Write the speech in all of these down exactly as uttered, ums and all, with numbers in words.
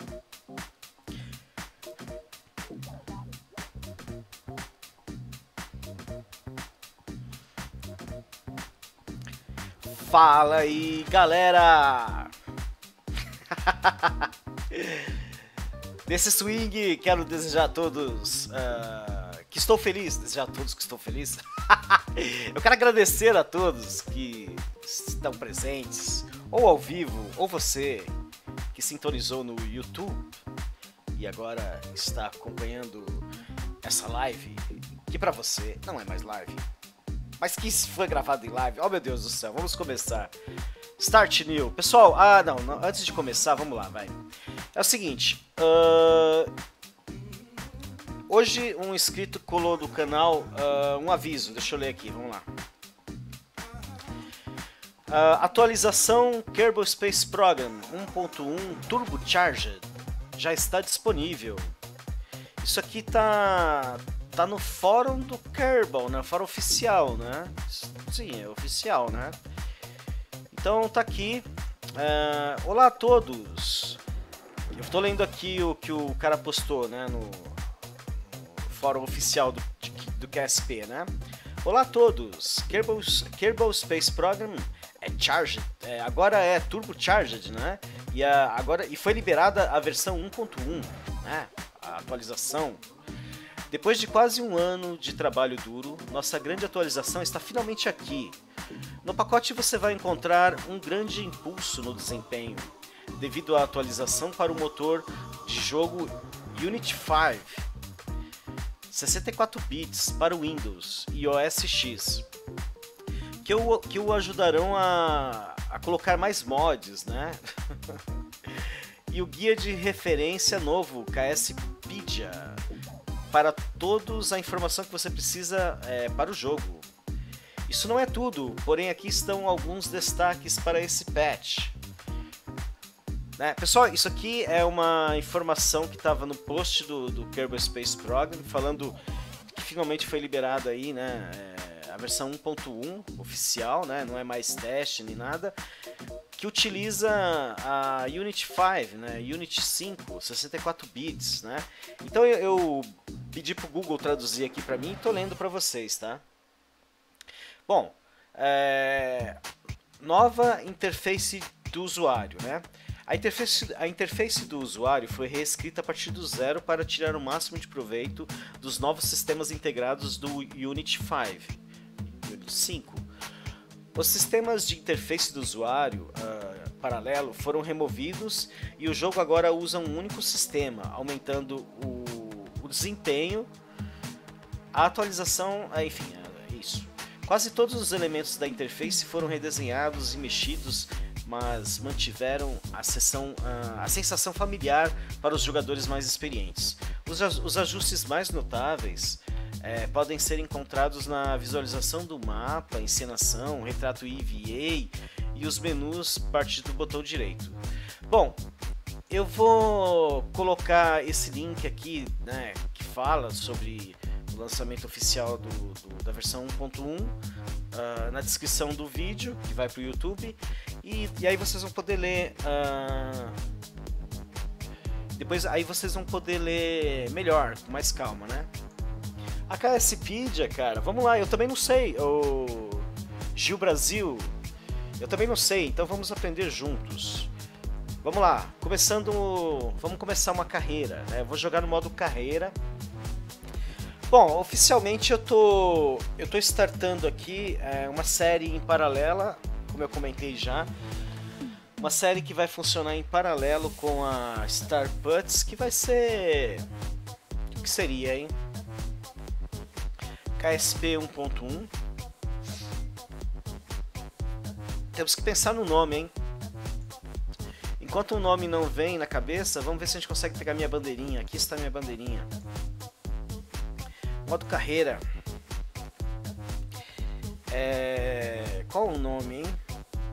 Fala aí, galera! Nesse swing, quero desejar a todos uh, que estou feliz, desejar a todos que estou feliz. Eu quero agradecer a todos que estão presentes, ou ao vivo, ou você que sintonizou no YouTube e agora está acompanhando essa live, que para você não é mais live, mas que foi gravado em live. Oh meu Deus do céu, vamos começar. Start new. Pessoal, ah não, não antes de começar, vamos lá, vai. É o seguinte, uh, hoje um inscrito colou no canal uh, um aviso, deixa eu ler aqui, vamos lá. Uh, atualização Kerbal Space Program um ponto um Turbocharged já está disponível. Isso aqui tá... tá no fórum do Kerbal, né? Fórum oficial, né? Sim, é oficial, né? Então tá aqui. É... Olá a todos. Eu tô lendo aqui o que o cara postou, né? No, no fórum oficial do, do Q S P, né? Olá a todos. Kerbal, Kerbal Space Program é charged. É, agora é turbocharged, né? E a, agora e foi liberada a versão um ponto um, né? A atualização. Depois de quase um ano de trabalho duro, nossa grande atualização está finalmente aqui. No pacote você vai encontrar um grande impulso no desempenho, devido à atualização para o motor de jogo Unity cinco, sessenta e quatro bits para o Windows e O S X, que o, que o ajudarão a, a colocar mais mods, né? E o guia de referência novo, KSpedia, para todos a informação que você precisa é, para o jogo. Isso não é tudo, porém aqui estão alguns destaques para esse patch. Né? Pessoal, isso aqui é uma informação que estava no post do, do Kerbal Space Program, falando que finalmente foi liberado aí, né, é, a versão um ponto um oficial, né, não é mais teste nem nada, que utiliza a Unity cinco, né, Unity cinco, sessenta e quatro bits, né? Então eu, eu pedi pro Google traduzir aqui para mim e tô lendo para vocês, tá? Bom, é... nova interface do usuário, né? A interface, a interface do usuário foi reescrita a partir do zero para tirar o máximo de proveito dos novos sistemas integrados do Unity cinco. Unity cinco. Os sistemas de interface do usuário uh, paralelo foram removidos e o jogo agora usa um único sistema, aumentando o, o desempenho, a atualização, enfim, é isso. Quase todos os elementos da interface foram redesenhados e mexidos, mas mantiveram a, sessão, uh, a sensação familiar para os jogadores mais experientes. Os, os ajustes mais notáveis É, podem ser encontrados na visualização do mapa, encenação, retrato E V A e os menus a partir do botão direito. Bom, eu vou colocar esse link aqui, né, que fala sobre o lançamento oficial do, do, da versão um ponto um uh, na descrição do vídeo, que vai para o YouTube, e, e aí vocês vão poder ler... Uh, depois aí vocês vão poder ler melhor, com mais calma, né? A KSpedia, cara, vamos lá, eu também não sei, o Gil Brasil, eu também não sei, então vamos aprender juntos. Vamos lá, começando, vamos começar uma carreira, né? Eu vou jogar no modo carreira. Bom, oficialmente eu tô, eu tô startando aqui é, uma série em paralela, como eu comentei já, uma série que vai funcionar em paralelo com a Star Puts, que vai ser, o que seria, hein? K S P um ponto um. Temos que pensar no nome, hein? Enquanto o nome não vem na cabeça, vamos ver se a gente consegue pegar minha bandeirinha. Aqui está minha bandeirinha. Modo carreira. É... Qual o nome, hein?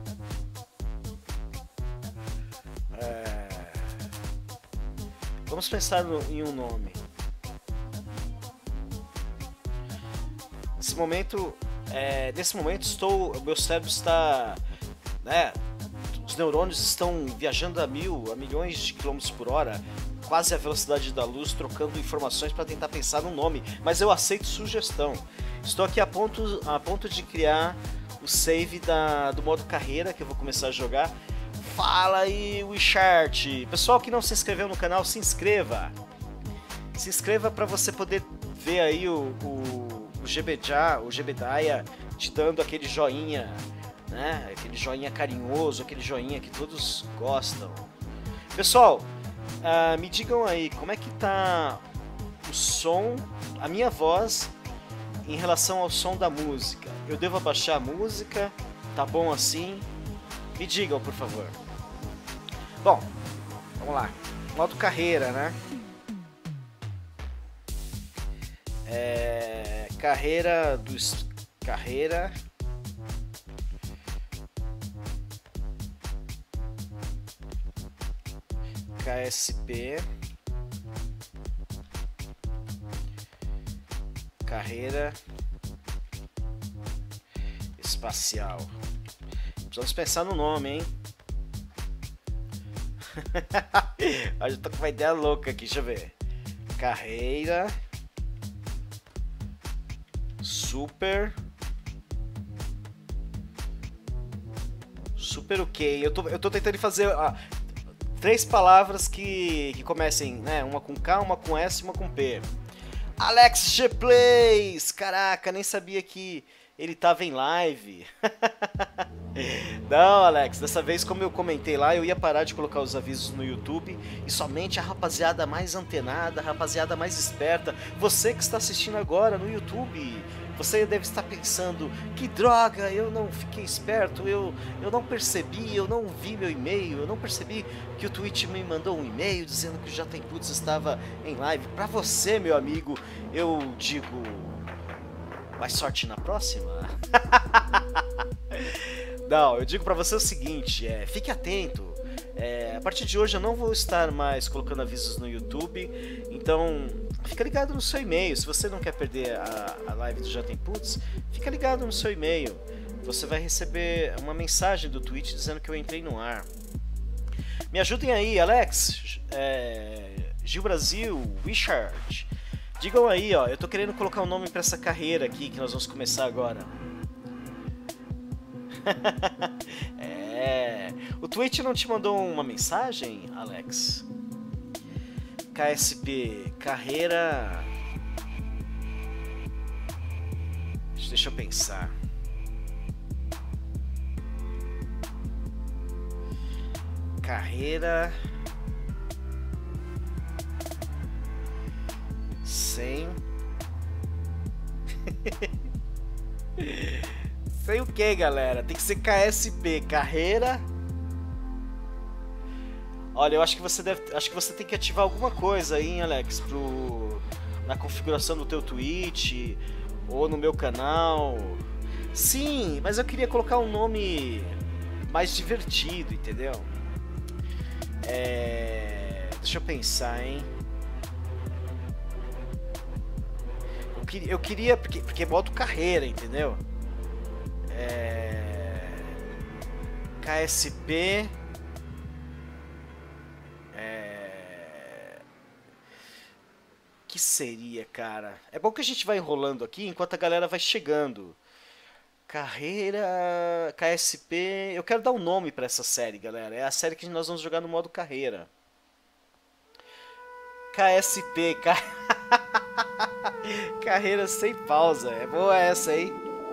É... Vamos pensar no, em um nome. Nesse momento, é, nesse momento estou, o meu cérebro está, né, os neurônios estão viajando a mil, a milhões de quilômetros por hora, quase a velocidade da luz, trocando informações para tentar pensar num nome, mas eu aceito sugestão. Estou aqui a ponto, a ponto de criar o save da, do modo carreira, que eu vou começar a jogar. Fala aí, Wishart! Pessoal que não se inscreveu no canal, se inscreva! Se inscreva para você poder ver aí o, o, o Jebediah, o Jebediah te dando aquele joinha, né? Aquele joinha carinhoso, aquele joinha que todos gostam. Pessoal, uh, me digam aí, como é que tá o som, a minha voz, em relação ao som da música? Eu devo abaixar a música? Tá bom assim? Me digam, por favor. Bom, vamos lá. Modo carreira, né? É, carreira dos... Carreira... K S P... Carreira... Espacial. Precisamos pensar no nome, hein? Eu já tô com uma ideia louca aqui, deixa eu ver. Carreira... Super... Super o quê? Eu tô, eu tô tentando fazer ah, três palavras que, que comecem, né? Uma com K, uma com S e uma com P. Alex G Plays! Caraca, nem sabia que ele tava em live. Não, Alex, dessa vez, como eu comentei lá, eu ia parar de colocar os avisos no YouTube e somente a rapaziada mais antenada, a rapaziada mais esperta, você que está assistindo agora no YouTube, você deve estar pensando, que droga, eu não fiquei esperto, eu, eu não percebi, eu não vi meu e-mail, eu não percebi que o Twitch me mandou um e-mail dizendo que o Jatemputs estava em live. Pra você, meu amigo, eu digo, mais sorte na próxima? Não, eu digo pra você o seguinte, é, fique atento. É, a partir de hoje eu não vou estar mais colocando avisos no YouTube, então fica ligado no seu e-mail. Se você não quer perder a, a live do Jatemputs, fica ligado no seu e-mail. Você vai receber uma mensagem do Twitch dizendo que eu entrei no ar. Me ajudem aí, Alex, é, Gil Brasil, Wishart. Digam aí, ó, eu tô querendo colocar um nome pra essa carreira aqui que nós vamos começar agora. É. O Twitch não te mandou uma mensagem, Alex? K S P, carreira... Deixa eu pensar. Carreira... Sem... Sem o que, galera? Tem que ser K S P, carreira. Olha, eu acho que você deve, acho que você tem que ativar alguma coisa aí, hein, Alex, pro na configuração do teu Twitch ou no meu canal. Sim, mas eu queria colocar um nome mais divertido, entendeu? É, deixa eu pensar, hein? Eu queria, eu queria porque porque é modo carreira, entendeu? É... K S P é... Que seria, cara? É bom que a gente vai enrolando aqui enquanto a galera vai chegando. Carreira... K S P... Eu quero dar um nome pra essa série, galera. É a série que nós vamos jogar no modo carreira. K S P... Car... Carreira sem pausa. É boa essa, hein?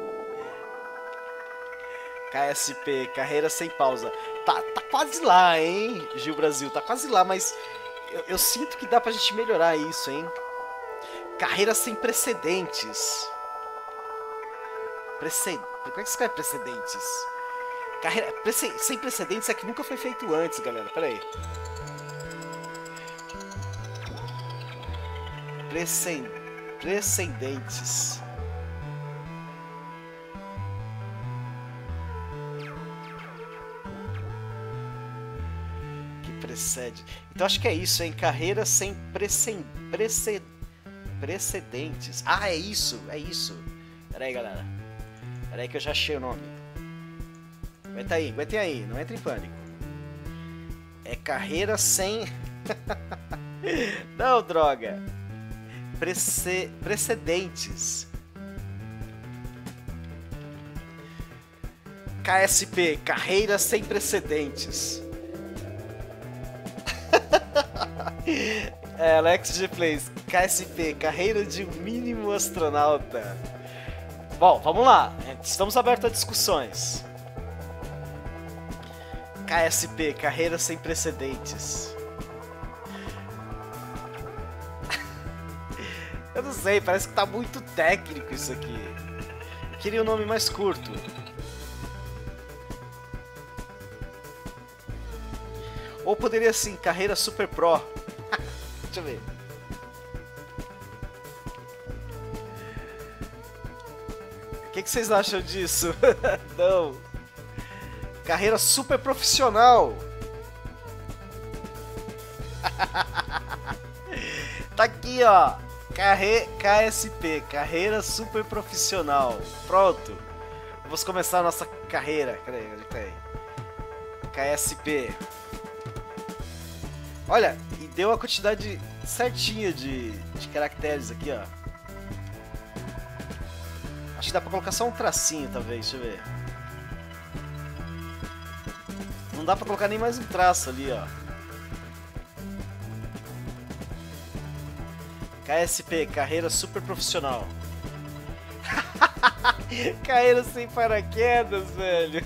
K S P, carreira sem pausa. Tá, tá quase lá, hein, Gil Brasil? Tá quase lá, mas eu, eu sinto que dá pra gente melhorar isso, hein? Carreira sem precedentes. Prece... Como é que escreve precedentes? Carreira Prece... sem precedentes é que nunca foi feito antes, galera. Pera aí. Preced... Precedentes. Precede. Então acho que é isso, hein? Carreira sem preced... Preced... precedentes. Ah, é isso, é isso. Pera aí, galera. Pera aí que eu já achei o nome. Aguenta aí, aguentem aí, não entre em pânico. É carreira sem... Não, droga. Prece... Precedentes. K S P, carreira sem precedentes. É, Alex G Plays, K S P, carreira de um mínimo astronauta. Bom, vamos lá. Estamos abertos a discussões. K S P, carreira sem precedentes. Eu não sei, parece que tá muito técnico isso aqui. Queria um nome mais curto. Ou poderia assim, carreira super pro. Deixa eu ver. O que, que vocês acham disso? Não. Carreira super profissional. Tá aqui, ó. Carre... K S P, carreira super profissional. Pronto. Vamos começar a nossa carreira. Cadê? Onde tá aí? K S P. Olha, e deu a quantidade certinha de, de caracteres aqui, ó. Acho que dá pra colocar só um tracinho, talvez. Deixa eu ver. Não dá pra colocar nem mais um traço ali, ó. K S P, carreira super profissional. Carreira sem paraquedas, velho.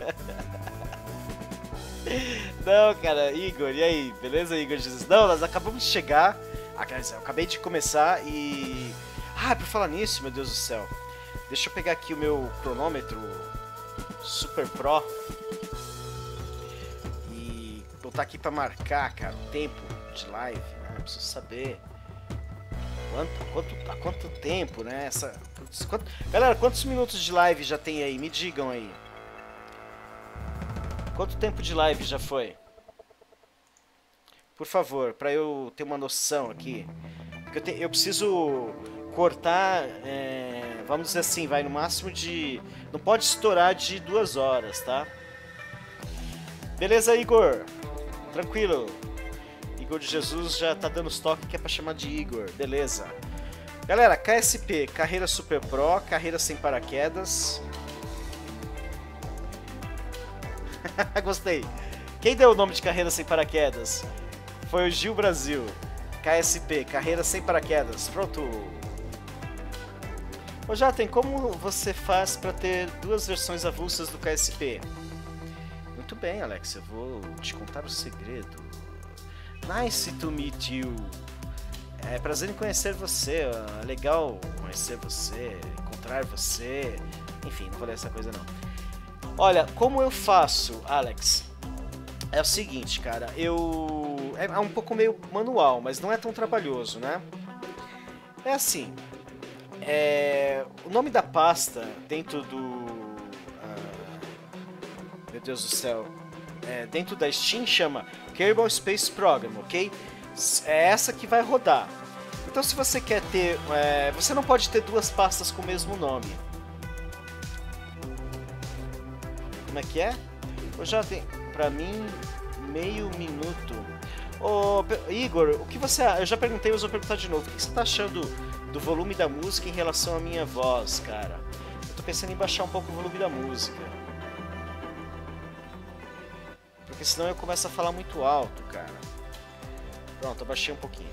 Não, cara, Igor, e aí? Beleza, Igor Jesus? Não, nós acabamos de chegar. Ah, quer dizer, eu acabei de começar e... Ah, por falar nisso, meu Deus do céu. Deixa eu pegar aqui o meu cronômetro Super Pro e botar aqui pra marcar, cara, o tempo de live, né? Eu preciso saber quanto, quanto, há quanto tempo, né? Essa, quanto, galera, quantos minutos de live já tem aí? Me digam aí. Quanto tempo de live já foi? Por favor, pra eu ter uma noção aqui. Porque eu, te, eu preciso cortar, é, vamos dizer assim, vai no máximo de... Não pode estourar de duas horas, tá? Beleza, Igor? Tranquilo. Igor de Jesus já tá dando os toques que é pra chamar de Igor. Beleza. Galera, K S P, carreira super pro, carreira sem paraquedas. Gostei. Quem deu o nome de carreira sem paraquedas? Foi o Gil Brasil. K S P, carreira sem paraquedas. Pronto. Ô Jaten, como você faz para ter duas versões avulsas do K S P? Muito bem, Alex, eu vou te contar o segredo. Nice to meet you. É prazer em conhecer você. É legal conhecer você, encontrar você. Enfim, não vou ler essa coisa não. Olha, como eu faço, Alex, é o seguinte, cara, eu... É um pouco meio manual, mas não é tão trabalhoso, né? É assim, é... o nome da pasta dentro do... Ah, meu Deus do céu, é, dentro da Steam chama Kerbal Space Program, ok? É essa que vai rodar. Então se você quer ter... É... Você não pode ter duas pastas com o mesmo nome. Como é que é? Eu já tenho, pra mim, meio minuto. Ô, Igor, o que você... Eu já perguntei, mas vou perguntar de novo. O que você tá achando do volume da música em relação à minha voz, cara? Eu tô pensando em baixar um pouco o volume da música. Porque senão eu começo a falar muito alto, cara. Pronto, eu baixei um pouquinho.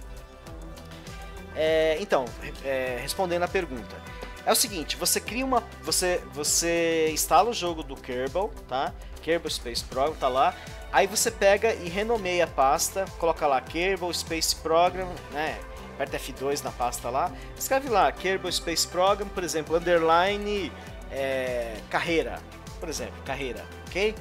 É, então, é, respondendo a pergunta. É o seguinte, você cria uma... Você, você instala o jogo do Kerbal, tá? Kerbal Space Program, tá lá. Aí você pega e renomeia a pasta, coloca lá Kerbal Space Program, né? Aperta F dois na pasta lá. Escreve lá, Kerbal Space Program, por exemplo, underline é, carreira. Por exemplo, carreira, ok?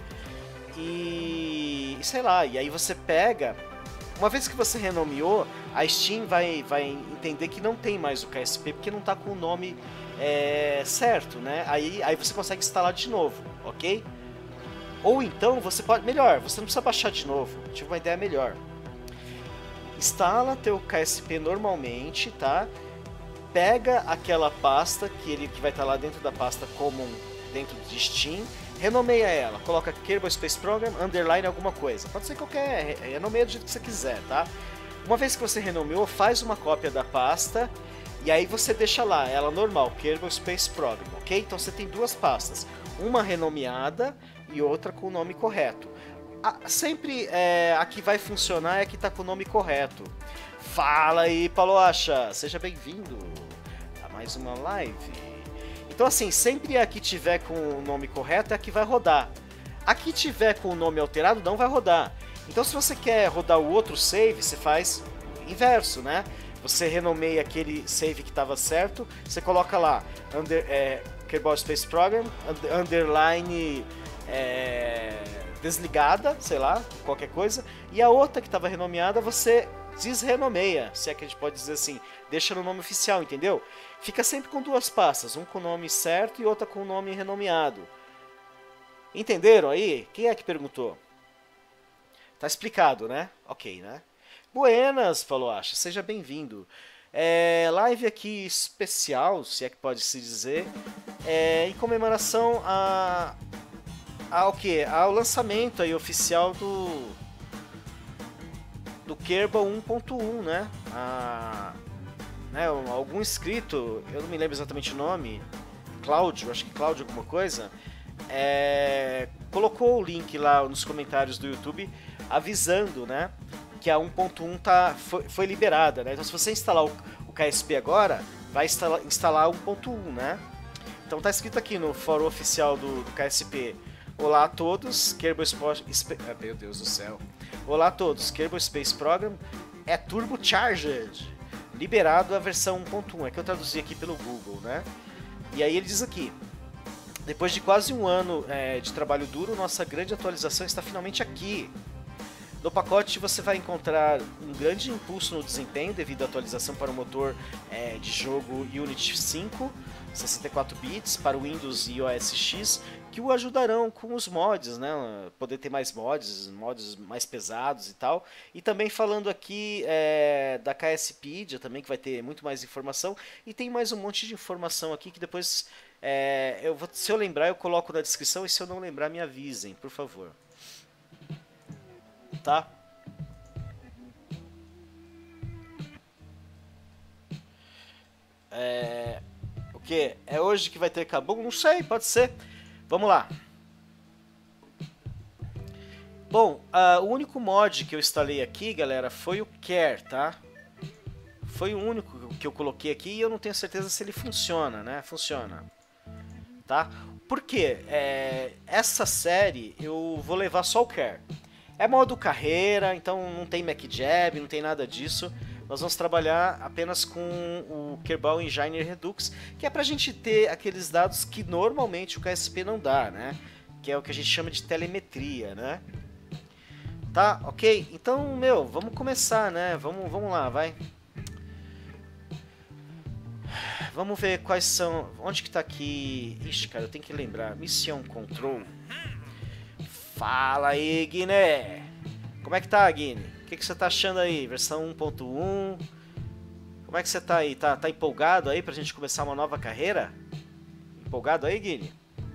E, e sei lá, e aí você pega... Uma vez que você renomeou, a Steam vai, vai entender que não tem mais o K S P, porque não tá com o nome... É, certo, né? Aí, aí você consegue instalar de novo, ok? Ou então você pode... Melhor, você não precisa baixar de novo. Tive uma ideia melhor. Instala teu K S P normalmente, tá? Pega aquela pasta que ele que vai estar lá dentro da pasta Common, dentro de Steam, renomeia ela, coloca Kerbal Space Program, underline alguma coisa. Pode ser qualquer, renomeia do jeito que você quiser, tá? Uma vez que você renomeou, faz uma cópia da pasta e aí você deixa lá, ela normal, Kerbal Space Program, ok? Então você tem duas pastas, uma renomeada e outra com o nome correto. A, sempre é, a que vai funcionar é a que está com o nome correto. Fala aí, Paloacha! Seja bem-vindo a mais uma live. Então assim, sempre a que tiver com o nome correto é a que vai rodar. A que tiver com o nome alterado não vai rodar. Então se você quer rodar o outro save, você faz o inverso, né? Você renomeia aquele save que estava certo, você coloca lá, under, é, Kerbal Space Program, underline é, desligada, sei lá, qualquer coisa, e a outra que estava renomeada você desrenomeia, se é que a gente pode dizer assim, deixa no nome oficial, entendeu? Fica sempre com duas pastas, um com o nome certo e outra com o nome renomeado. Entenderam aí? Quem é que perguntou? Tá explicado, né? Ok, né? Buenas, Paloacha, seja bem-vindo. É, live aqui especial, se é que pode se dizer, é, em comemoração a, ao que? Ao lançamento aí oficial do do Kerbal um ponto um, né? A, né? Algum inscrito, eu não me lembro exatamente o nome, Cláudio, acho que Cláudio alguma coisa, é, colocou o link lá nos comentários do YouTube avisando, né, que a um ponto um tá, foi, foi liberada, né? Então se você instalar o, o K S P agora, vai instalar, instalar um ponto um, né? Então tá escrito aqui no fórum oficial do, do K S P: olá a todos, Kerbal Space... Ah, meu Deus do céu. Olá a todos, Kerbal Space Program é turbocharged, liberado a versão um ponto um, é que eu traduzi aqui pelo Google, né? E aí ele diz aqui: depois de quase um ano é, de trabalho duro, nossa grande atualização está finalmente aqui. No pacote você vai encontrar um grande impulso no desempenho devido à atualização para o motor é, de jogo Unity cinco, sessenta e quatro bits, para o Windows e O S X, que o ajudarão com os mods, né? Poder ter mais mods, mods mais pesados e tal. E também falando aqui é, da KSpedia também, que vai ter muito mais informação. E tem mais um monte de informação aqui que depois, é, eu vou, se eu lembrar, eu coloco na descrição, e se eu não lembrar, me avisem, por favor. Tá? É... O que? É hoje que vai ter Kabum? Não sei, pode ser. Vamos lá. Bom, uh, o único mod que eu instalei aqui, galera, foi o Care, tá? Foi o único que eu coloquei aqui e eu não tenho certeza se ele funciona, né? Funciona. Tá? Por quê? É... Essa série eu vou levar só o Care. É modo carreira, então não tem MacJab, não tem nada disso. Nós vamos trabalhar apenas com o Kerbal Engine Redux, que é pra gente ter aqueles dados que normalmente o K S P não dá, né? Que é o que a gente chama de telemetria, né? Tá, ok? Então, meu, vamos começar, né? Vamos, vamos lá, vai. Vamos ver quais são... Onde que tá aqui... Ixi, cara, eu tenho que lembrar. Mission Control... Fala aí, Guiné! Como é que tá, Guiné? O que, que você tá achando aí? Versão um ponto um? Como é que você tá aí? Tá, tá empolgado aí pra gente começar uma nova carreira? Empolgado aí, Guiné?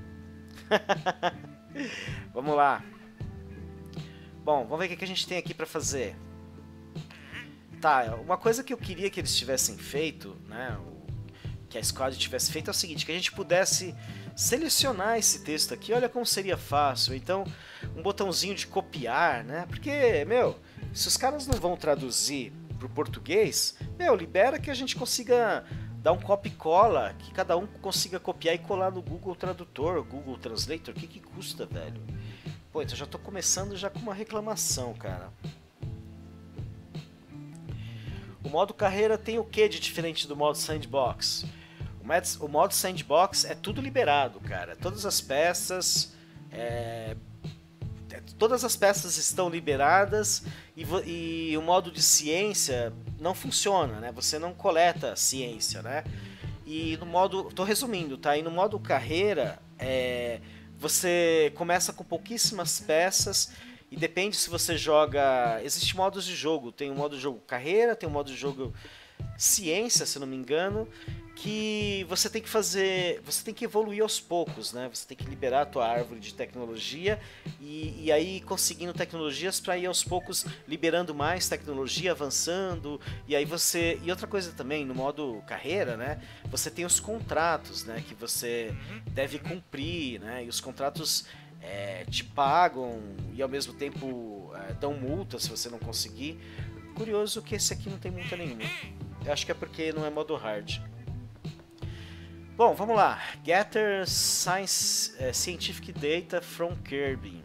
Vamos lá. Bom, vamos ver o que, que a gente tem aqui pra fazer. Tá, uma coisa que eu queria que eles tivessem feito, né? Que a Squad tivesse feito é o seguinte, que a gente pudesse selecionar esse texto aqui, olha como seria fácil. Então, um botãozinho de copiar, né? Porque, meu, se os caras não vão traduzir pro português, meu, libera que a gente consiga dar um copy e cola, que cada um consiga copiar e colar no Google Tradutor, Google Translator. O que que custa, velho? Pô, então já tô começando já com uma reclamação, cara. O modo carreira tem o que de diferente do modo sandbox? O modo sandbox é tudo liberado, cara. Todas as peças, é... todas as peças estão liberadas e, e o modo de ciência não funciona, né? Você não coleta ciência, né? E no modo, tô resumindo, tá? E no modo carreira, é... você começa com pouquíssimas peças. E depende se você joga... Existem modos de jogo. Tem o modo de jogo carreira, tem o modo de jogo ciência, se não me engano, que você tem que fazer, você tem que evoluir aos poucos, né? Você tem que liberar a tua árvore de tecnologia e, e aí conseguindo tecnologias para ir aos poucos liberando mais tecnologia, avançando. E aí você, e outra coisa também, no modo carreira, né? Você tem os contratos, né? Que você deve cumprir, né? E os contratos é, te pagam e ao mesmo tempo é, dão multa se você não conseguir. Curioso que esse aqui não tem multa nenhuma. Eu acho que é porque não é modo hard. Bom, vamos lá. Gather science, uh, Scientific Data from Kirby.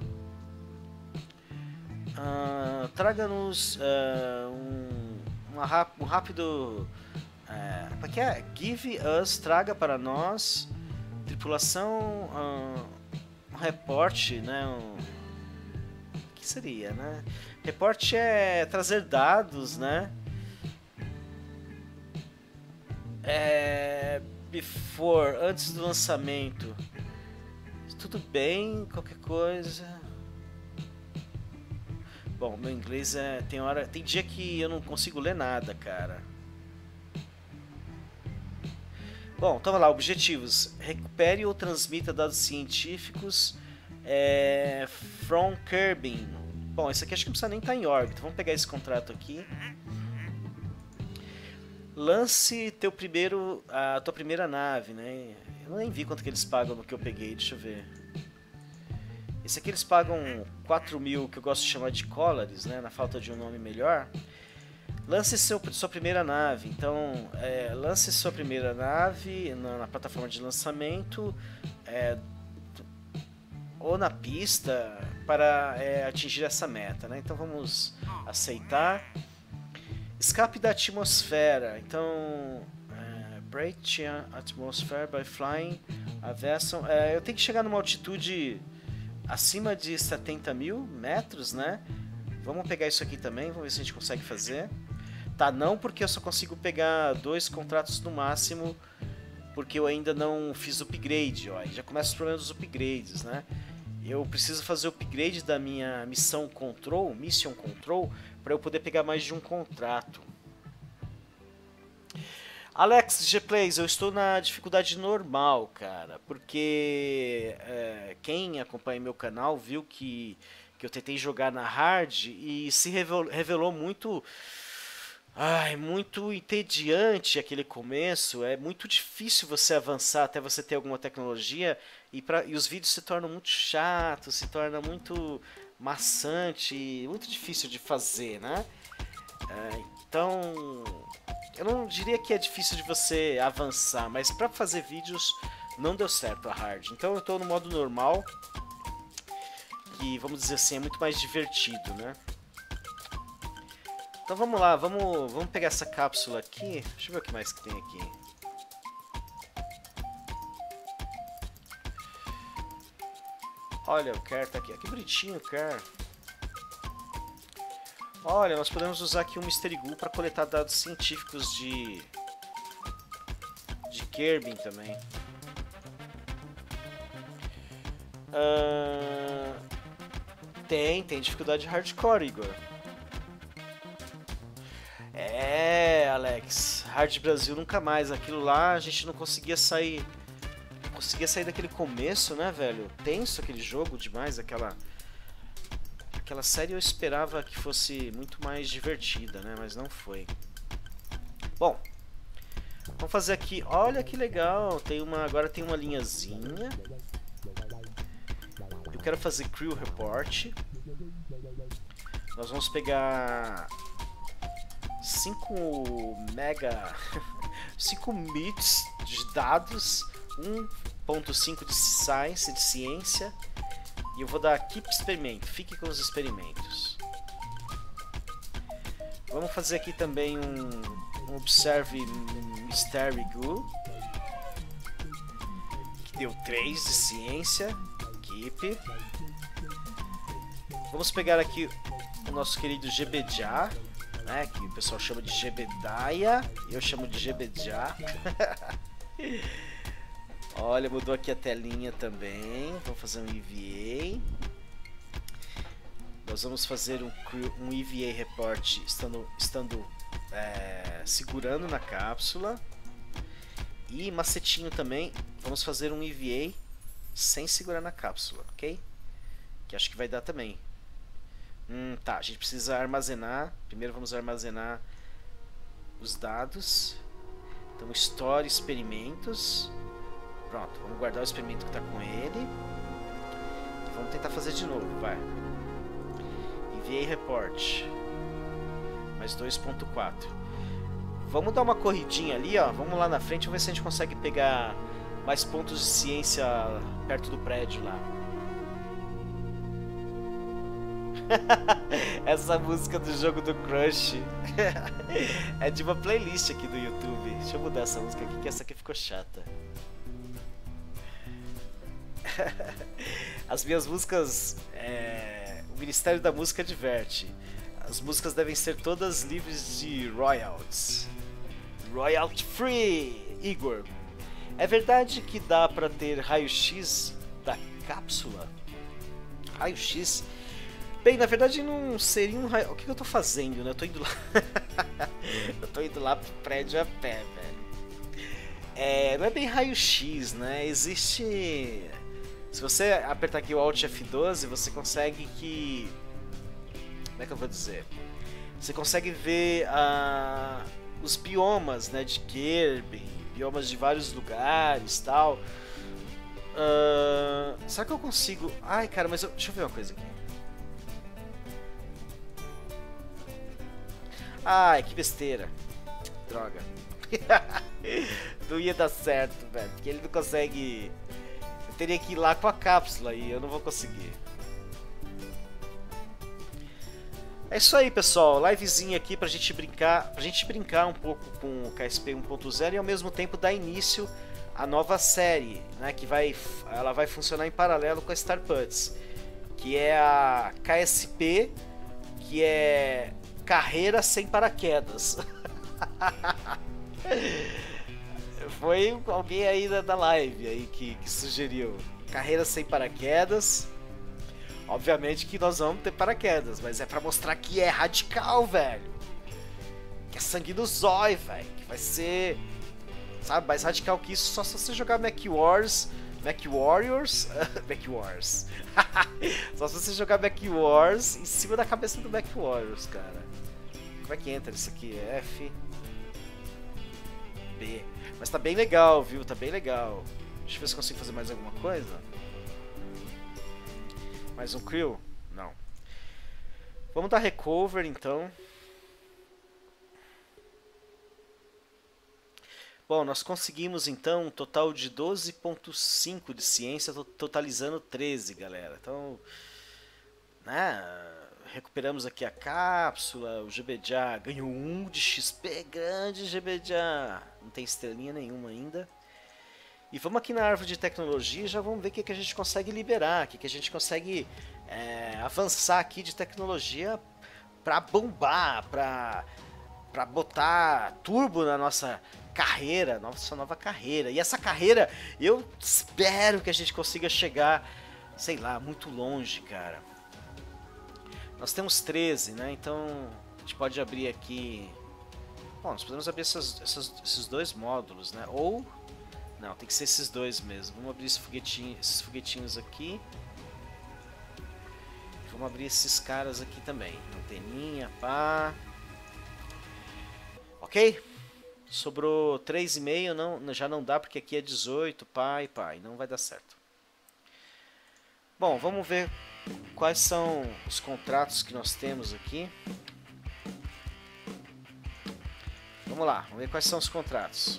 Uh, Traga-nos uh, um, uma, um rápido... Uh, como é que é? Give us, traga para nós, tripulação, uh, um reporte, né? Um, o que seria, né? Reporte é trazer dados, né? É... Before, antes do lançamento. Tudo bem, qualquer coisa. Bom, meu inglês é... Tem hora... Tem dia que eu não consigo ler nada, cara. Bom, então vamos lá, objetivos. Recupere ou transmita dados científicos é... from Kerbin. Bom, esse aqui acho que não precisa nem estar em órbita. Vamos pegar esse contrato aqui. Lance teu primeiro, a tua primeira nave, né? Eu nem vi quanto que eles pagam no que eu peguei, deixa eu ver. Esse aqui eles pagam quatro mil, que eu gosto de chamar de cólares, né? Na falta de um nome melhor. Lance seu, sua primeira nave. Então, é, lance sua primeira nave na, na plataforma de lançamento é, ou na pista para é, atingir essa meta, né? Então vamos aceitar. Escape da atmosfera. Então, é, break the atmosphere by flying a vessel. É, eu tenho que chegar numa altitude acima de setenta mil metros, né? Vamos pegar isso aqui também, vamos ver se a gente consegue fazer. Tá, não, porque eu só consigo pegar dois contratos no máximo, porque eu ainda não fiz upgrade, ó. Já começa os problemas dos upgrades, né? Eu preciso fazer o upgrade da minha missão control, mission control, para eu poder pegar mais de um contrato. Alex G-Plays, eu estou na dificuldade normal, cara, porque é, quem acompanha meu canal viu que, que eu tentei jogar na hard e se revelou, revelou muito... Ai, muito entediante aquele começo, é muito difícil você avançar até você ter alguma tecnologia e, pra, e os vídeos se tornam muito chatos, se torna muito maçante, muito difícil de fazer, né? É, então, eu não diria que é difícil de você avançar, mas para fazer vídeos não deu certo a hard. Então eu estou no modo normal, que vamos dizer assim, é muito mais divertido, né? Então vamos lá, vamos, vamos pegar essa cápsula aqui. Deixa eu ver o que mais que tem aqui. Olha, o Care tá aqui. Que bonitinho o Care. Olha, nós podemos usar aqui o Mystery Goo para coletar dados científicos de... de Kerbin também. Uh... Tem, tem dificuldade hardcore, Igor. É, Alex, Hard Brasil nunca mais. Aquilo lá a gente não conseguia sair. Não conseguia sair daquele começo, né, velho? Tenso aquele jogo demais, aquela. Aquela série eu esperava que fosse muito mais divertida, né? Mas não foi. Bom, vamos fazer aqui. Olha que legal. Tem uma. Agora tem uma linhazinha. Eu quero fazer Crew Report. Nós vamos pegar cinco mega cinco bits de dados, um ponto cinco de science, de ciência, e eu vou dar keep experimento, fique com os experimentos. Vamos fazer aqui também um, um observe Mystery Goo, que deu três de ciência, keep. Vamos pegar aqui o nosso querido Gebedja, né, que o pessoal chama de Gebedaya, eu chamo de Gebedja. Olha, mudou aqui a telinha também. Vamos fazer um E V A. Nós vamos fazer um, um E V A report estando, estando é, segurando na cápsula. E macetinho também, vamos fazer um E V A sem segurar na cápsula, ok? Que acho que vai dar também. Hum, tá, a gente precisa armazenar. Primeiro vamos armazenar os dados. Então, Store experimentos. Pronto, vamos guardar o experimento que está com ele. E vamos tentar fazer de novo, vai. E V A Report. Mais dois ponto quatro. Vamos dar uma corridinha ali, ó. Vamos lá na frente, vamos ver se a gente consegue pegar mais pontos de ciência perto do prédio lá. Essa música do jogo do Crush é de uma playlist aqui do YouTube. Deixa eu mudar essa música aqui, que essa aqui ficou chata. As minhas músicas, é... o Ministério da Música adverte. As músicas devem ser todas livres de royalties. Royalty free, Igor. É verdade que dá pra ter raio-x da cápsula? Raio-x? Bem, na verdade não seria um raio... O que eu tô fazendo, né? Eu tô indo lá... eu tô indo lá pro prédio a pé, velho. É, não é bem raio-x, né? Existe... Se você apertar aqui o Alt F doze, você consegue que... Como é que eu vou dizer? Você consegue ver uh, os biomas, né, de Kirby, biomas de vários lugares e tal. Uh, será que eu consigo... Ai, cara, mas eu... deixa eu ver uma coisa aqui. Ai, que besteira. Droga. Não ia dar certo, velho. Porque ele não consegue... Eu teria que ir lá com a cápsula e eu não vou conseguir. É isso aí, pessoal. Livezinha aqui pra gente brincar, pra gente brincar um pouco com o K S P um ponto zero e ao mesmo tempo dar início à nova série, né, que vai, ela vai funcionar em paralelo com a StarPuts, que é a K S P, que é Carreira Sem Paraquedas. Foi alguém aí da, da live aí que, que sugeriu Carreira Sem Paraquedas. Obviamente que nós vamos ter paraquedas, mas é pra mostrar que é radical, velho. Que é sangue no zóio, velho. Que vai ser, sabe, mais radical que isso só se você jogar Mac Wars, Mac Warriors, Mac Wars. Só se você jogar Mac Wars em cima da cabeça do Mac Warriors, cara. Como é que entra isso aqui? F B. Mas tá bem legal, viu? Tá bem legal. Deixa eu ver se consigo fazer mais alguma coisa. Mais um crew? Não. Vamos dar recover então. Bom, nós conseguimos então um total de doze ponto cinco de ciência, totalizando treze, galera. Então, né, recuperamos aqui a cápsula, o G B J A ganhou um de X P, grande G B J A. Não tem estrelinha nenhuma ainda. E vamos aqui na árvore de tecnologia e já vamos ver o que, que a gente consegue liberar, o que, que a gente consegue é, avançar aqui de tecnologia para bombar, para para botar turbo na nossa carreira, nossa nova carreira. E essa carreira, eu espero que a gente consiga chegar, sei lá, muito longe, cara. Nós temos treze, né? Então a gente pode abrir aqui... Bom, nós podemos abrir essas, essas, esses dois módulos, né? Ou... Não, tem que ser esses dois mesmo. Vamos abrir esse foguetinho, esses foguetinhos aqui. Vamos abrir esses caras aqui também. Anteninha, pá. Ok? Sobrou três e meio, não, já não dá porque aqui é dezoito, pá e pá. E não vai dar certo. Bom, vamos ver quais são os contratos que nós temos aqui. Vamos lá, vamos ver quais são os contratos.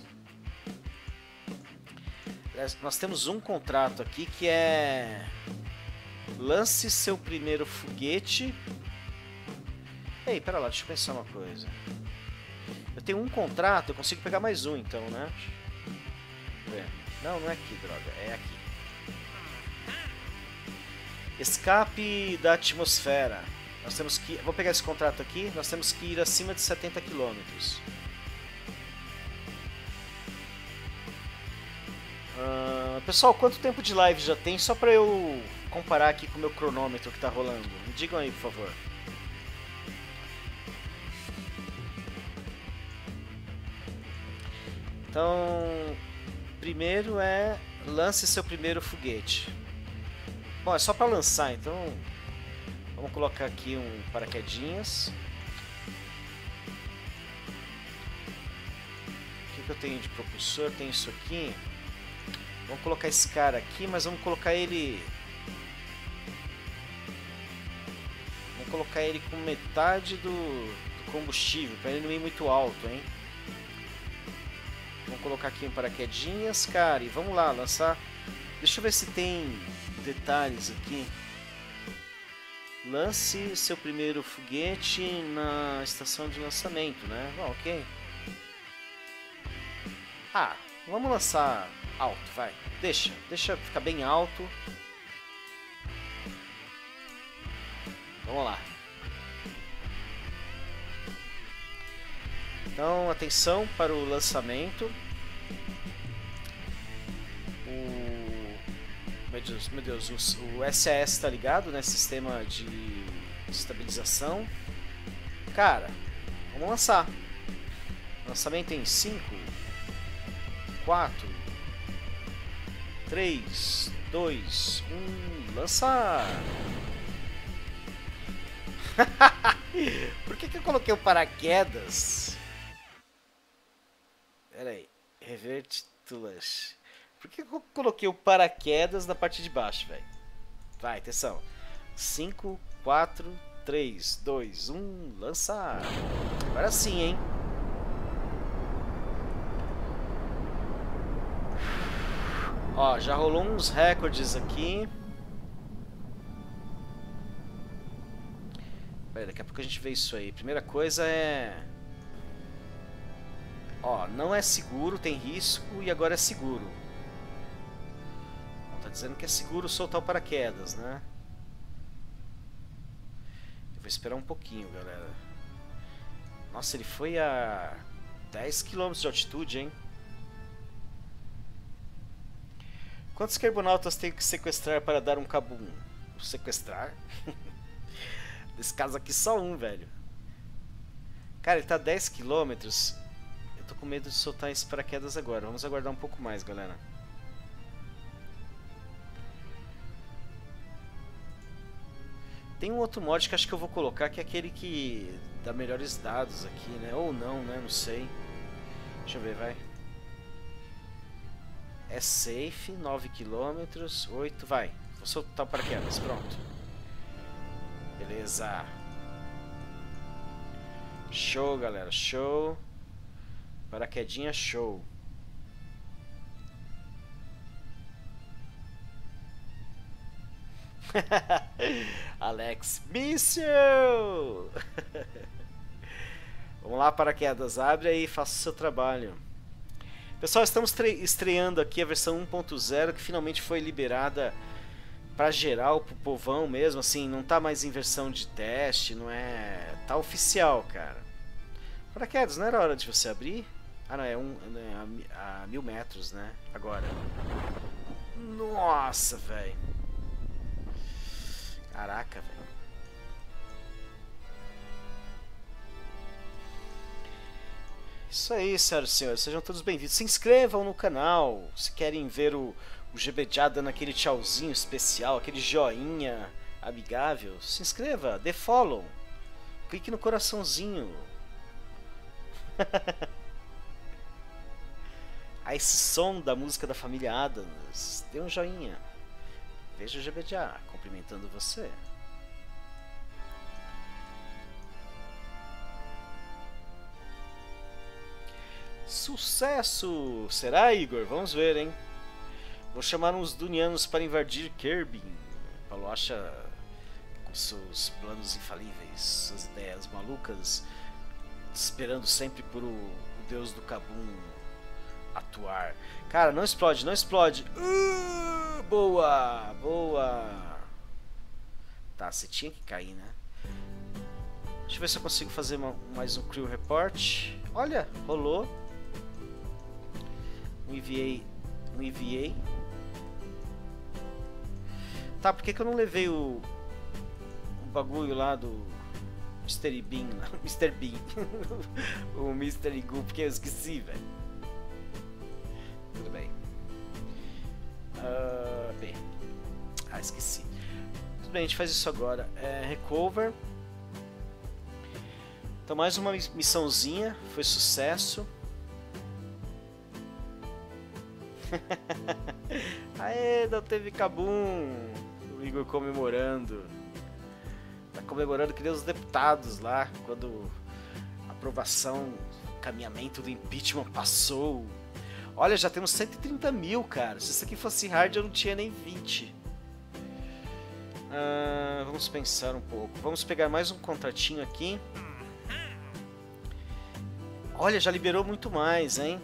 Nós temos um contrato aqui que é... Lance seu primeiro foguete. Ei, pera lá, deixa eu pensar uma coisa. Eu tenho um contrato, eu consigo pegar mais um então, né? Não, não é aqui, droga, é aqui. Escape da atmosfera. Nós temos que... Vou pegar esse contrato aqui. Nós temos que ir acima de setenta quilômetros. Uh, pessoal, quanto tempo de live já tem? Só pra eu comparar aqui com o meu cronômetro que tá rolando. Me digam aí, por favor. Então, primeiro é lance seu primeiro foguete. Bom, é só para lançar, então vamos colocar aqui um paraquedinhas. O que, que eu tenho de propulsor? Tem isso aqui. Vamos colocar esse cara aqui, mas vamos colocar ele... Vamos colocar ele com metade do, do combustível, para ele não ir muito alto, hein? Vamos colocar aqui um paraquedinhas, cara, e vamos lá, lançar... Deixa eu ver se tem detalhes aqui. Lance seu primeiro foguete na estação de lançamento, né? Bom, ok. Ah, vamos lançar alto, vai. Deixa, deixa ficar bem alto. Vamos lá. Então, atenção para o lançamento. O... Meu Deus, meu Deus, o, o S A S tá ligado, né? Sistema de estabilização. Cara, vamos lançar. Lançamento em cinco, quatro, três, dois, um, lançar! Por que que eu coloquei o paraquedas? Pera aí, revert to launch. Por que que eu coloquei o paraquedas na parte de baixo, velho? Vai, atenção. cinco, quatro, três, dois, um, lançar! Agora sim, hein? Ó, já rolou uns recordes aqui. Pera, daqui a pouco a gente vê isso aí. Primeira coisa é... Ó, não é seguro, tem risco e agora é seguro. Tá dizendo que é seguro soltar o paraquedas, né? Eu vou esperar um pouquinho, galera. Nossa, ele foi a dez quilômetros de altitude, hein? Quantos carbonautas tenho que sequestrar para dar um cabum? Sequestrar? Desse caso aqui só um, velho. Cara, ele tá a dez quilômetros. Eu tô com medo de soltar esse paraquedas agora. Vamos aguardar um pouco mais, galera. Tem um outro mod que acho que eu vou colocar, que é aquele que dá melhores dados aqui, né? Ou não, né? Não sei. Deixa eu ver, vai. É safe, nove quilômetros, oito, vai. Vou soltar o paraquedas, pronto. Beleza. Show, galera, show. Paraquedinha, show. Alex Míssil. Vamos lá, paraquedas, abre aí e faça o seu trabalho. Pessoal, estamos estreando aqui a versão um ponto zero, que finalmente foi liberada para geral, pro povão mesmo, assim, não tá mais em versão de teste, não é... Tá oficial, cara. Paraquedas, não era hora de você abrir? Ah, não, é um, é a, a mil metros, né? Agora. Nossa, velho. Caraca, velho. Isso aí, senhoras e senhores, sejam todos bem-vindos. Se inscrevam no canal, se querem ver o, o G B já dando aquele tchauzinho especial, aquele joinha amigável, se inscreva, dê follow, clique no coraçãozinho. A esse som da música da família Adams, dê um joinha. Veja o G B já cumprimentando você. Sucesso! Será, Igor? Vamos ver, hein? Vou chamar uns dunianos para invadir Kerbin. Paulo acha com seus planos infalíveis, suas ideias malucas, esperando sempre por o, o deus do Kabum atuar. Cara, não explode, não explode. Uh, boa, boa. Tá, você tinha que cair, né? Deixa eu ver se eu consigo fazer uma, mais um crew report. Olha, rolou. Um E V A. Um E V A. Tá, por que, que eu não levei o, o bagulho lá do mister Bean? mister Bean. O mister Egu, porque eu esqueci, velho. Uh, B. Ah, esqueci. Tudo bem, a gente faz isso agora. É, recover. Então mais uma missãozinha. Foi sucesso. Aê, não teve Kabum. O Igor comemorando. Tá comemorando que nem os deputados lá. Quando a aprovação, caminhamento do impeachment passou. Olha, já temos cento e trinta mil, cara. Se isso aqui fosse hard, eu não tinha nem vinte. Ah, vamos pensar um pouco. Vamos pegar mais um contratinho aqui. Olha, já liberou muito mais, hein?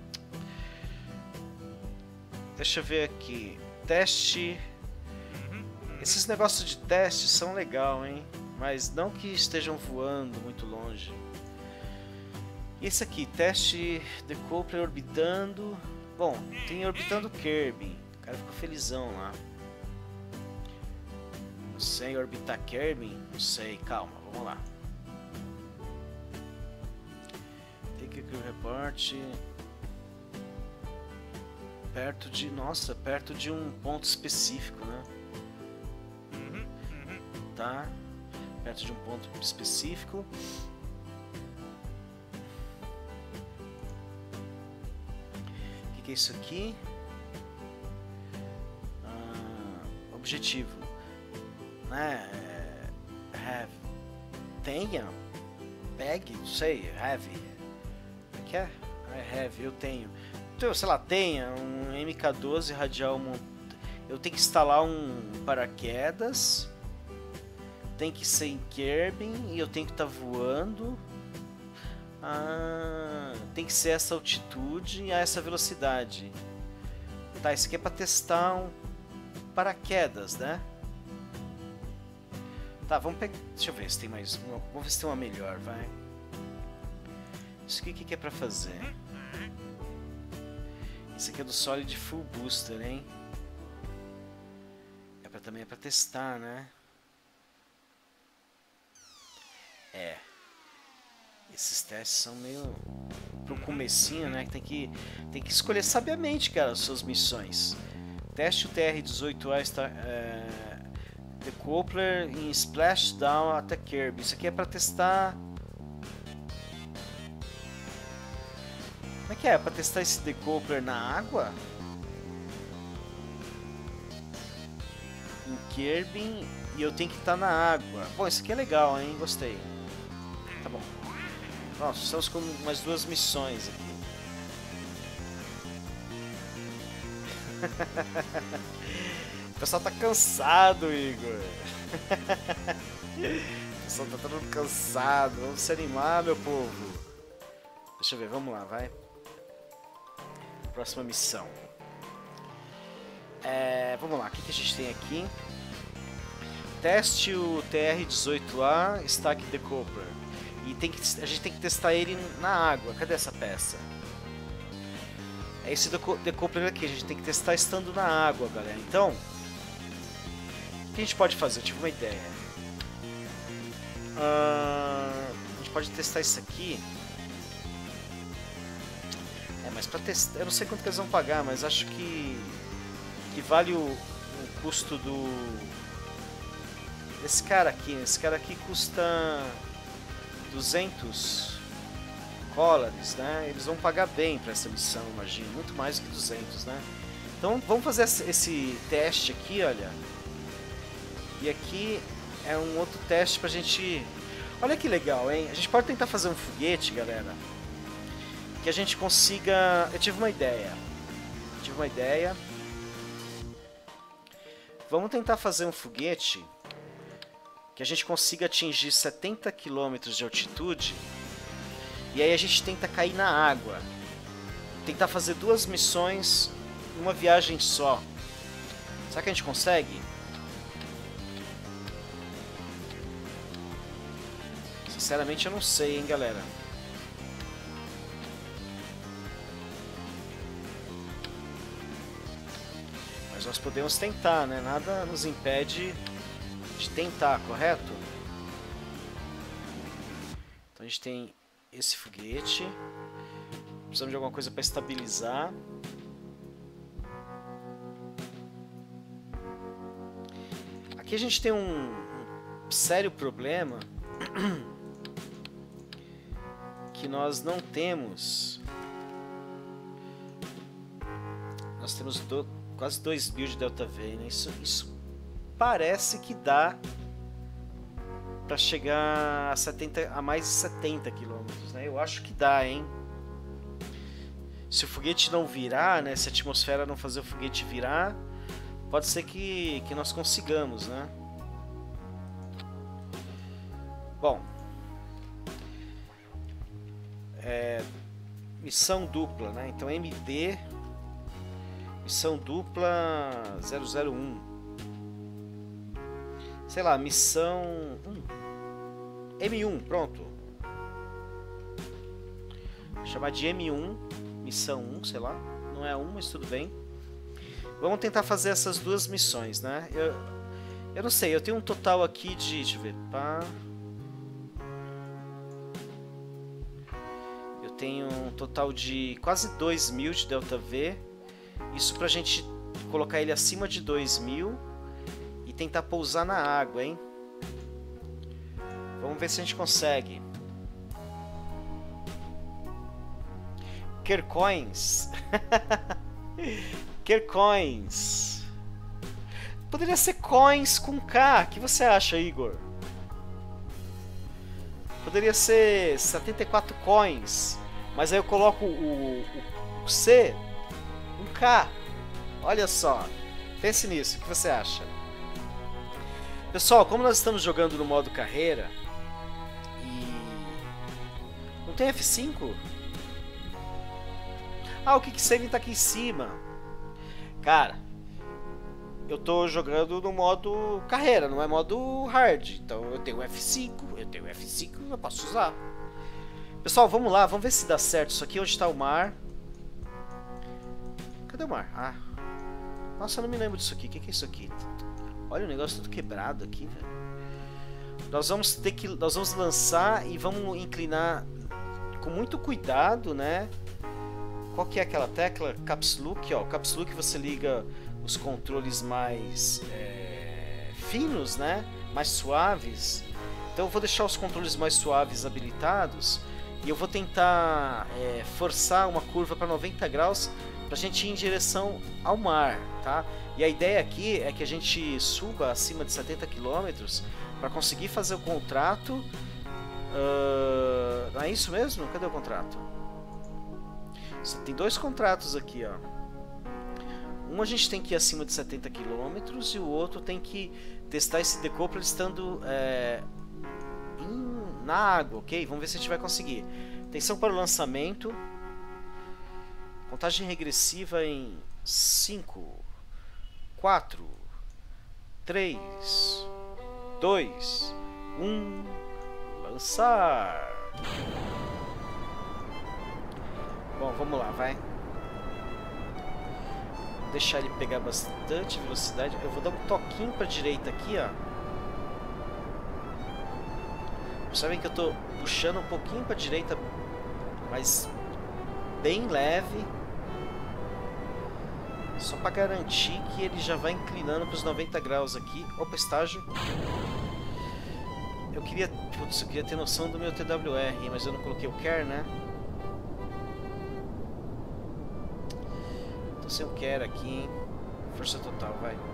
Deixa eu ver aqui. Teste. Esses negócios de teste são legal, hein? Mas não que estejam voando muito longe. E esse aqui, teste Decoupler orbitando. Bom, tem orbitando Kirby. O cara ficou felizão lá. Não sei, orbitar Kirby? Não sei, calma, vamos lá. Take a crew report. Perto de, nossa, perto de um ponto específico, né? Tá, perto de um ponto específico. O que, que é isso aqui? Ah, objetivo, né? Have, tenha, pegue, não sei, have. O que é? I have, eu tenho. Então, sei lá, tenha um M K doze radial. Eu tenho que instalar um paraquedas. Tem que ser em Kirby e eu tenho que estar tá voando. Ah, tem que ser essa altitude e essa velocidade. Tá, isso aqui é para testar um paraquedas, né? Tá, vamos pegar. Deixa eu ver se tem mais uma. Vamos ver se tem uma melhor, vai. Isso aqui o que, que é para fazer? Esse aqui é do Solid Full Booster, hein? É pra, também é para testar, né? É. Esses testes são meio pro comecinho, né? Tem que, tem que escolher sabiamente, cara, as suas missões. Teste o T R dezoito A está, é, Decoupler em Splashdown até Kirby. Isso aqui é pra testar. Como é que é? Pra testar esse Decoupler na água? Em Kirby e eu tenho que estar na água. Bom, isso aqui é legal, hein? Gostei. Tá bom. Nossa, estamos com mais duas missões aqui. O pessoal tá cansado, Igor. O pessoal tá todo mundo cansado. Vamos se animar, meu povo. Deixa eu ver, vamos lá, vai. Próxima missão. É, vamos lá, o que, que a gente tem aqui? Teste o T R dezoito A Stack Decoupler. E tem que, a gente tem que testar ele na água. Cadê essa peça? É esse decoupler aqui, a gente tem que testar estando na água, galera. Então, o que a gente pode fazer? Eu tive uma ideia. Uh, a gente pode testar isso aqui. É, mas pra testar, eu não sei quanto que eles vão pagar, mas acho que, que vale o, o custo do... Esse cara aqui, esse cara aqui custa duzentos dólares, né? Eles vão pagar bem para essa missão, imagino, muito mais do que duzentos, né? Então vamos fazer esse teste aqui, olha. E aqui é um outro teste pra gente... Olha que legal, hein? A gente pode tentar fazer um foguete, galera, que a gente consiga... Eu tive uma ideia. Eu tive uma ideia. Vamos tentar fazer um foguete que a gente consiga atingir setenta quilômetros de altitude. E aí a gente tenta cair na água. Tentar fazer duas missões numa viagem só. Será que a gente consegue? Sinceramente eu não sei, hein, galera. Mas nós podemos tentar, né? Nada nos impede de tentar, correto? Então a gente tem esse foguete. Precisamos de alguma coisa para estabilizar. aqui a gente tem um, um sério problema que nós não temos. Nós temos do, quase dois mil de delta V, né? Isso, isso parece que dá para chegar a, setenta, a mais de setenta quilômetros, né? Eu acho que dá, hein? Se o foguete não virar, né? Se a atmosfera não fazer o foguete virar, pode ser que, que nós consigamos, né? Bom, é, missão dupla, né? Então M D, missão dupla zero zero um, sei lá, missão hum, M um, pronto. Vou chamar de M um, missão um, sei lá, não é um, mas tudo bem. Vamos tentar fazer essas duas missões, né? Eu, eu não sei, eu tenho um total aqui de, deixa eu ver, pá. Eu tenho um total de quase dois mil de delta V. Isso pra gente colocar ele acima de dois mil e tentar pousar na água, hein? Vamos ver se a gente consegue. Kercoins. Kercoins. Poderia ser coins com K. O que você acha, Igor? Poderia ser setenta e quatro coins. Mas aí eu coloco o, o, o C, um K. Olha só. Pense nisso. O que você acha? Pessoal, como nós estamos jogando no modo carreira e não tem F cinco? Ah, o Kicksaving tá aqui em cima. Cara, eu tô jogando no modo carreira, não é modo hard. Então eu tenho F cinco, eu tenho F cinco, eu posso usar. Pessoal, vamos lá, vamos ver se dá certo isso aqui. Onde está o mar? Cadê o mar? Ah, nossa, eu não me lembro disso aqui. O que é isso aqui? Olha o negócio tudo quebrado aqui, velho. Nós vamos ter que, nós vamos lançar e vamos inclinar com muito cuidado, né? Qual que é aquela tecla? Caps Lock, ó. O Caps Lock você liga os controles mais é, finos, né? Mais suaves. Então eu vou deixar os controles mais suaves habilitados e eu vou tentar é, forçar uma curva para noventa graus para a gente ir em direção ao mar, tá? E a ideia aqui é que a gente suba acima de setenta quilômetros para conseguir fazer o contrato. Uh, é isso mesmo? Cadê o contrato? Tem dois contratos aqui, ó. Um a gente tem que ir acima de setenta quilômetros e o outro tem que testar esse decoupler estando é, em, na água, ok? Vamos ver se a gente vai conseguir. Atenção para o lançamento. Contagem regressiva em cinco, quatro, três, dois, um. Lançar! Bom, vamos lá, vai. Vou deixar ele pegar bastante velocidade. Eu vou dar um toquinho para a direita aqui, ó. Percebem que eu estou puxando um pouquinho para a direita, mas bem leve. Só para garantir que ele já vai inclinando para os noventa graus aqui. Opa, estágio. Eu queria, putz, eu queria ter noção do meu T W R, mas eu não coloquei o Care, né? Tô sem o Care aqui, hein? Força total, vai.